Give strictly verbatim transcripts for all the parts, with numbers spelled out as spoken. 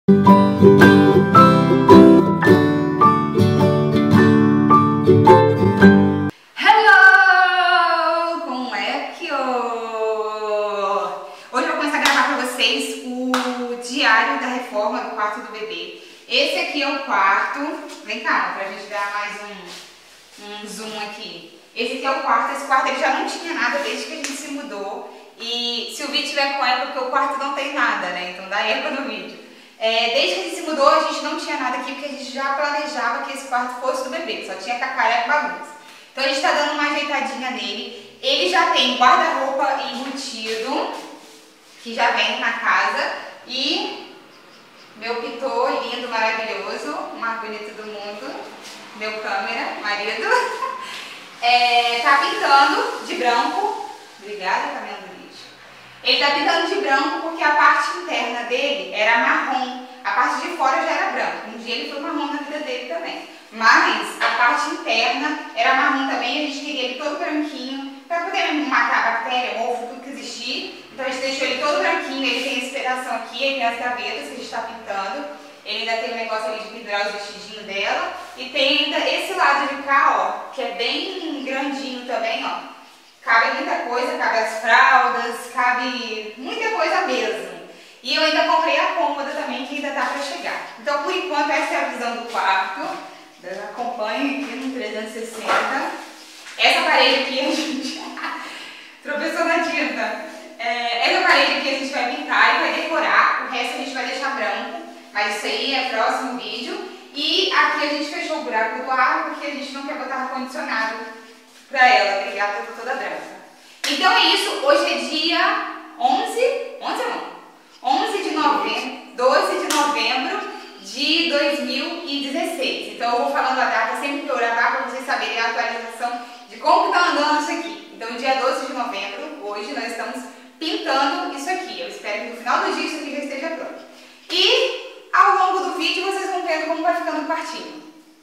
Diário da reforma do quarto do bebê. Esse aqui é o quarto. Vem cá, pra gente dar mais um, um zoom aqui. Esse aqui é o quarto. Esse quarto ele já não tinha nada desde que a gente se mudou. E se o vídeo tiver com época, porque o quarto não tem nada, né? Então dá época no vídeo. É, desde que a gente se mudou, a gente não tinha nada aqui, porque a gente já planejava que esse quarto fosse do bebê. Só tinha cacaré e bagunça. Então a gente tá dando uma ajeitadinha nele. Ele já tem guarda-roupa embutido, que já vem na casa. E meu pitô lindo, maravilhoso, o mais bonito do mundo, meu câmera, marido, é, tá pintando de branco. Obrigada, caminhão do lixo. Ele tá pintando de branco porque a parte interna dele era marrom, a parte de fora já era branco. Um dia ele foi marrom na vida dele também, mas a parte interna era marrom também. A gente queria ele todo branquinho para poder matar a bactéria, mofo, tudo que existir. Então a gente deixou ele todo branquinho. Ele tem esse pedação aqui, ele tem as gavetas que a gente está pintando. Ele ainda tem um negócio ali de pendurar os vestidinhos dela. E tem ainda esse lado de cá, ó, que é bem grandinho também, ó. Cabe muita coisa, cabe as fraldas, cabe muita coisa mesmo. E eu ainda comprei a cômoda também, que ainda tá para chegar. Então por enquanto essa é a visão do quarto. Acompanhe aqui no trezentos e sessenta. Essa parede aqui a gente tropeçou na tinta. É, essa parede aqui a gente vai pintar e vai decorar, o resto a gente vai deixar branco, mas isso aí é próximo vídeo. E aqui a gente fechou o buraco do ar porque a gente não quer botar ar-condicionado pra ela, porque ela tá toda branca. Então é isso, hoje é dia onze, onze não, onze de novembro, doze de novembro de dois mil e dezesseis. Então eu vou falando a data sempre que eu gravar para vocês saberem a atualização de como que tá andando isso aqui. Então dia doze de novembro, hoje nós estamos pintando isso aqui. Eu espero que no final do dia isso aqui já esteja pronto. E ao longo do vídeo vocês vão vendo como vai ficando o quartinho.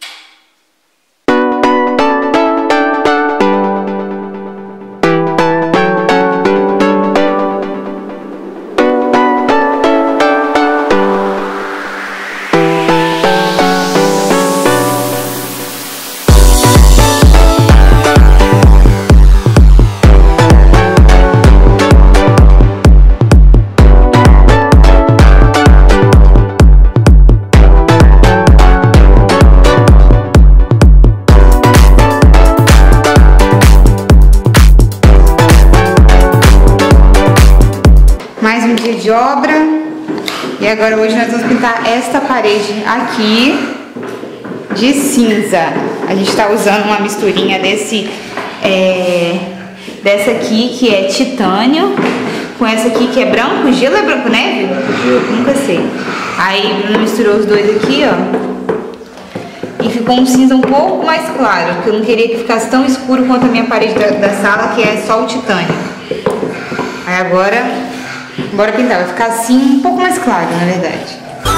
Mais um dia de obra. E agora hoje nós vamos pintar esta parede aqui de cinza. A gente está usando uma misturinha desse é, dessa aqui que é titânio com essa aqui que é branco. Gelo é branco, neve? Gelo. Nunca sei. Aí Bruno misturou os dois aqui, ó, e ficou um cinza um pouco mais claro, porque eu não queria que ficasse tão escuro quanto a minha parede da, da sala, que é só o titânio. Aí agora bora pintar, vai ficar assim um pouco mais claro, na verdade.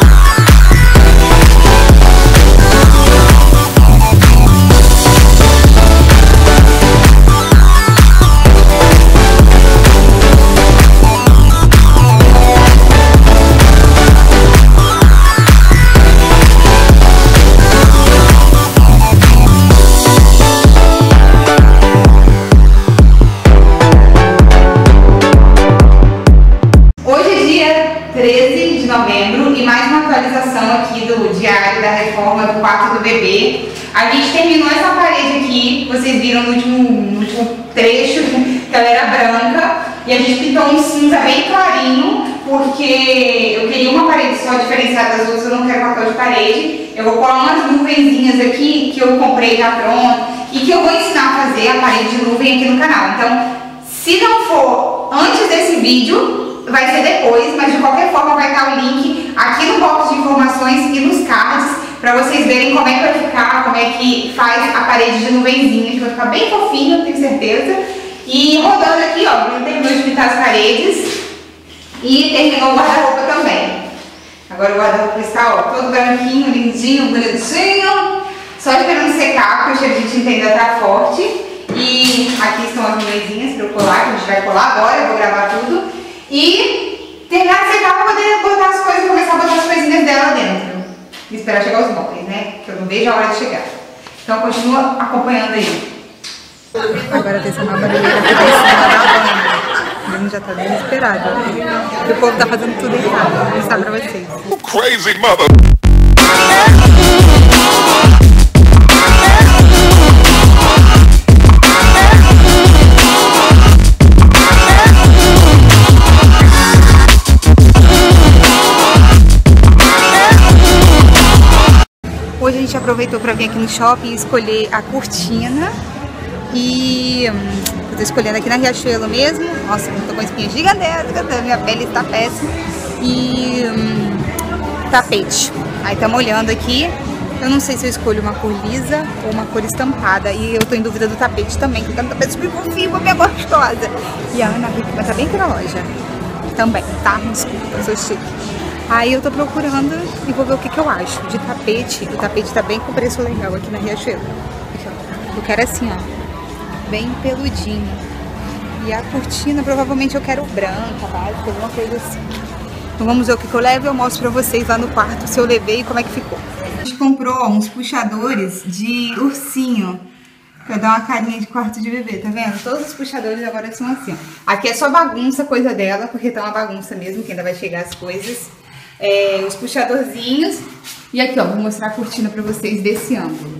treze de novembro e mais uma atualização aqui do diário da reforma do quarto do bebê. A gente terminou essa parede aqui, vocês viram no último, no último trecho, que ela era branca, e a gente pintou um cinza bem clarinho, porque eu queria uma parede só diferenciada das outras, eu não quero papel de parede. Eu vou colar umas nuvenzinhas aqui que eu comprei já pronto e que eu vou ensinar a fazer a parede de nuvem aqui no canal. Então, se não for antes desse vídeo, vai ser depois, mas de qualquer forma vai estar o link aqui no box de informações e nos cards para vocês verem como é que vai ficar, como é que faz a parede de nuvenzinha, que vai ficar bem fofinho, tenho certeza. E rodando aqui, ó, Bruno terminou de pintar as paredes e terminou o guarda-roupa também. Agora o guarda-roupa está, ó, todo branquinho, lindinho, bonitinho, só esperando secar, porque o cheiro de tinta ainda tá forte. E aqui estão as nuvenzinhas para eu colar, que a gente vai colar agora, eu vou gravar tudo. E terminar de secar para poder botar as coisas, começar a botar as coisinhas dela esperar chegar os móveis, né? Que eu não vejo a hora de chegar. Então continua acompanhando aí. Agora tem essa uma barulheira aqui em cima da banda. O menino já tá desesperado. E o povo tá fazendo tudo errado. Vou mostrar pra vocês. Crazy mother. Hoje a gente aproveitou para vir aqui no shopping e escolher a cortina. E hum, eu tô escolhendo aqui na Riachuelo mesmo. Nossa, eu tô com espinha gigantesca, minha pele está péssima. E hum, tapete. Aí estamos olhando aqui. Eu não sei se eu escolho uma cor lisa ou uma cor estampada. E eu tô em dúvida do tapete também, que eu quero um tapete super fofinho, minha gostosa. E a Ana Rita tá bem aqui na loja. Também, tá? Desculpa, eu sou chique. Aí eu tô procurando e vou ver o que que eu acho de tapete. O tapete tá bem com preço legal aqui na Riachuelo. Eu quero assim, ó, bem peludinho. E a cortina, provavelmente eu quero branca, básica, alguma coisa assim. Então vamos ver o que que eu levo e eu mostro pra vocês lá no quarto se eu levei e como é que ficou. A gente comprou ó, uns puxadores de ursinho. Pra dar uma carinha de quarto de bebê, tá vendo? Todos os puxadores agora são assim, ó. Aqui é só bagunça, coisa dela, porque tá uma bagunça mesmo, que ainda vai chegar as coisas. É, os puxadorzinhos. E aqui, ó, vou mostrar a cortina pra vocês desse ângulo.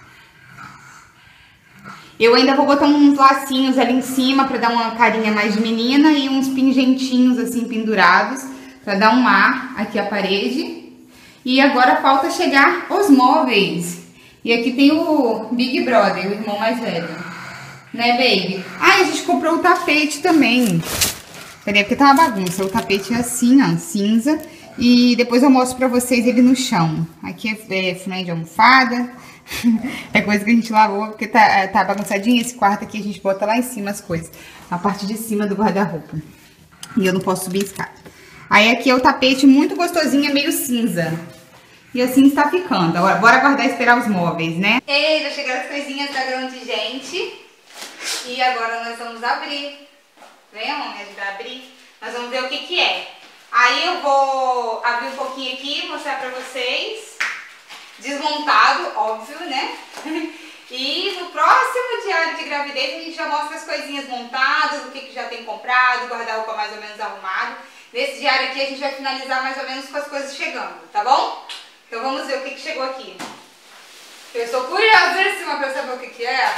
Eu ainda vou botar uns lacinhos ali em cima pra dar uma carinha mais de menina e uns pingentinhos assim pendurados pra dar um ar aqui à parede. E agora falta chegar os móveis. E aqui tem o Big Brother, o irmão mais velho. Né, baby? Ah, e a gente comprou o tapete também. Peraí, porque tá uma bagunça. O tapete é assim, ó, cinza. E depois eu mostro pra vocês ele no chão. Aqui é, é fundo de almofada. É coisa que a gente lavou, porque tá, tá bagunçadinho. Esse quarto aqui a gente bota lá em cima as coisas. Na parte de cima do guarda-roupa. E eu não posso subir a escada. Aí aqui é o tapete muito gostosinho, é meio cinza. E assim está ficando. Agora, bora aguardar e esperar os móveis, né? Ei, já chegaram as coisinhas da grande gente. E agora nós vamos abrir. Vem, amor, me ajudar a abrir? Nós vamos ver o que que é. Aí eu vou abrir um pouquinho aqui, mostrar pra vocês. Desmontado, óbvio, né? E no próximo diário de gravidez a gente já mostra as coisinhas montadas, o que que já tem comprado, guarda-roupa mais ou menos arrumado. Nesse diário aqui a gente vai finalizar mais ou menos com as coisas chegando, tá bom? Então vamos ver o que que chegou aqui. Eu estou curiosíssima pra saber o que que é.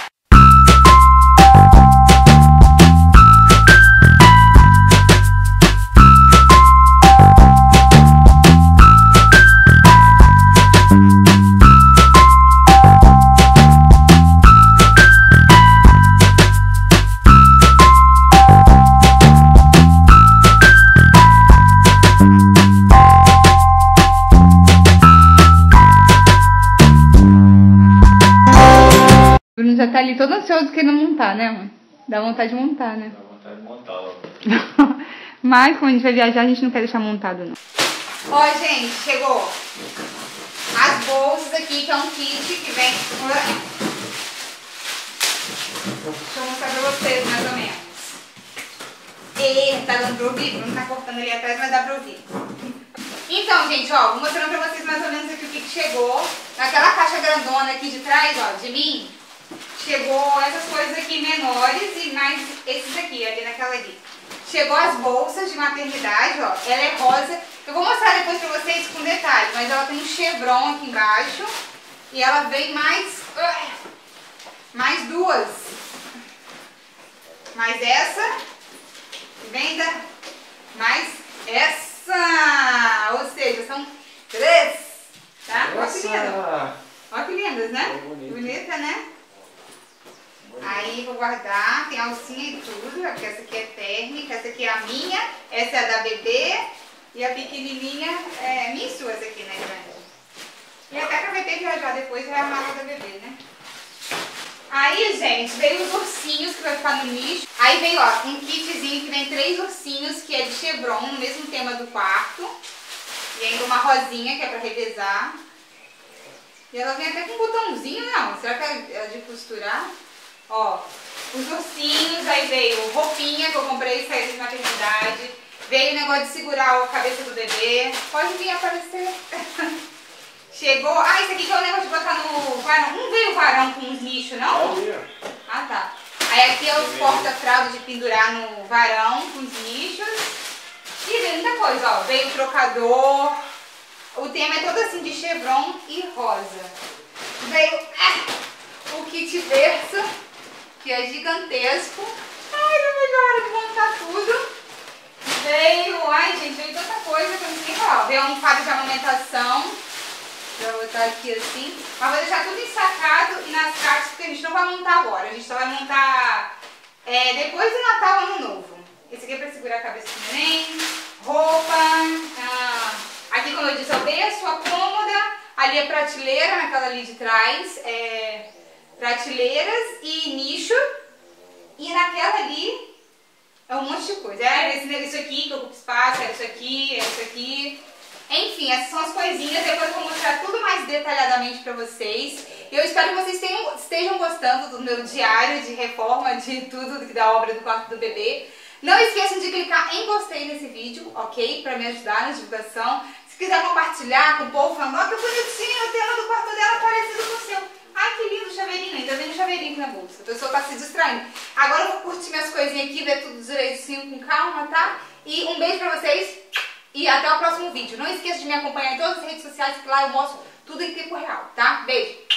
Já tá ali todo ansioso querendo montar, né, mãe? Dá vontade de montar, né? Dá vontade de montar, ó. Mas quando a gente vai viajar, a gente não quer deixar montado, não. Ó, gente, chegou as bolsas aqui, que é um kit que vem... Deixa eu mostrar pra vocês, mais ou menos. E tá dando pra ouvir? Não tá cortando ali atrás, mas dá pra ouvir. Então, gente, ó, vou mostrando pra vocês mais ou menos aqui o que que chegou. Naquela caixa grandona aqui de trás, ó, de mim, chegou essas coisas aqui menores e mais esses aqui, ali naquela ali. Chegou as bolsas de maternidade, ó, ela é rosa. Eu vou mostrar depois pra vocês com detalhe, mas ela tem um chevron aqui embaixo. E ela vem mais... mais duas. Mais essa. Vem da... mais essa. Ou seja, são três. Tá? Olha que linda. Olha que lindas, né? Bonita, Bonita né? Aí vou guardar, tem alcinha e tudo, porque essa aqui é térmica, essa aqui é a minha, essa é a da bebê e a pequenininha é minha e sua, essa aqui, né, grande? E até que eu vou ter que viajar depois é a mala da bebê, né? Aí, gente, veio os ursinhos que vai ficar no lixo. Aí veio, ó, um kitzinho que vem três ursinhos, que é de chevron, no mesmo tema do quarto. E ainda uma rosinha, que é pra revezar. E ela vem até com um botãozinho, não? Será que é de costurar? Ó, os ursinhos, aí veio roupinha que eu comprei, saída de maternidade. Veio o negócio de segurar a cabeça do bebê. Pode vir aparecer. Chegou... Ah, esse aqui que é o negócio de botar no varão. Não veio o varão com os lixos, não? Ah, tá. Aí aqui é os porta-fraldas de pendurar no varão com os lixos. E veio muita coisa, ó. Veio o trocador. O tema é todo assim de chevron e rosa. Veio ah, o kit berço, que é gigantesco. Ai, não vejo a hora de montar tudo. Veio... Ai, gente, veio tanta coisa que eu não sei nem falar. Veio um quadro de amamentação. Vou botar aqui assim. Mas vou deixar tudo ensacado e nas caixas, porque a gente não vai montar agora. A gente só vai montar é, depois do Natal, Ano Novo. Esse aqui é pra segurar a cabeça do neném. Roupa. Ah, aqui, como eu disse, é o berço, a cômoda. Ali é prateleira, naquela ali de trás. É, prateleiras e nicho. E naquela ali é um monte de coisa. É esse, isso aqui que ocupa espaço, é isso aqui, é isso aqui. Enfim, essas são as coisinhas, depois eu vou mostrar tudo mais detalhadamente pra vocês. Eu espero que vocês tenham, estejam gostando do meu diário de reforma, de tudo da obra do quarto do bebê. Não esqueçam de clicar em gostei nesse vídeo, ok? Pra me ajudar na divulgação. Se quiser compartilhar com o povo falando, ó, que bonitinho, o tema do quarto dela é parecido com o seu. Ai, que lindo o chaveirinho, ainda vem um chaveirinho aqui na bolsa. A pessoa tá se distraindo. Agora eu vou curtir minhas coisinhas aqui, ver tudo direitinho com calma, tá? E um beijo pra vocês. E até o próximo vídeo. Não esqueça de me acompanhar em todas as redes sociais, que lá eu mostro tudo em tempo real, tá? Beijo!